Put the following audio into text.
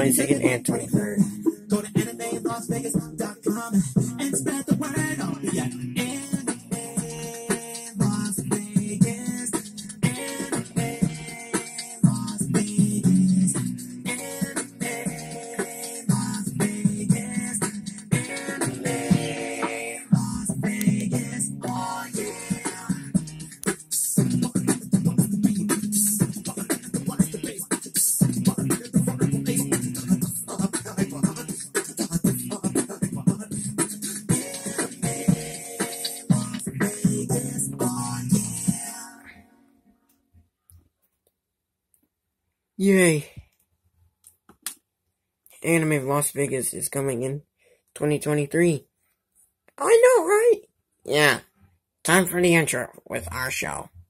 22nd and 23rd. Go to animelasvegas.com and spread the word. Oh, yeah. Anime Las Vegas. Anime Las Vegas. Anime Las Vegas. Anime Las Vegas. Oh, yeah. Yay! Anime of Las Vegas is coming in 2023. I know, right? Yeah. Time for the intro with our show.